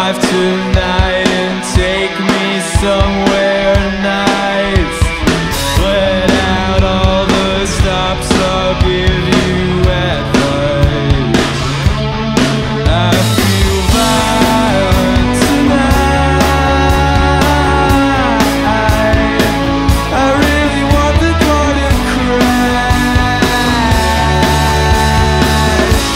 drive tonight and take me somewhere nice. Let out all the stops, I'll give you advice. I feel violent tonight. I really want the car to crash.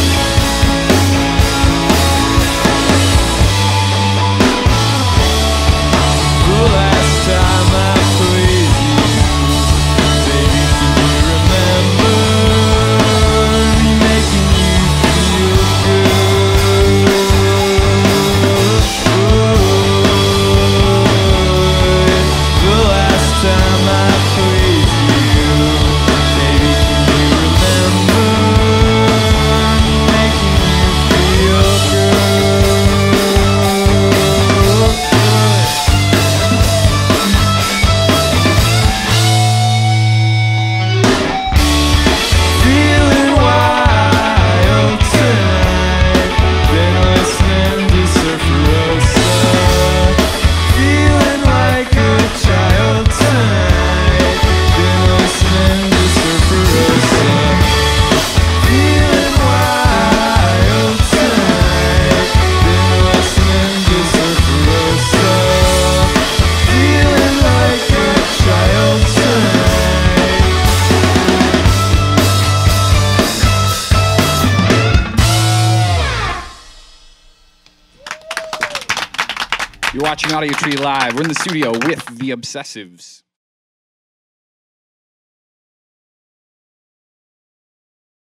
The last time I played you, baby, can you remember me making you feel good? The last time I played you, baby, can you remember me making you feel good? Feeling wild tonight, been listening to Surfer Rosa. Feeling like a child tonight, been listening to Surfer Rosa. Feeling wild tonight, been listening to Surfer Rosa. Feeling like a child tonight. You're watching Audiotree Live. We're in the studio with the Obsessives.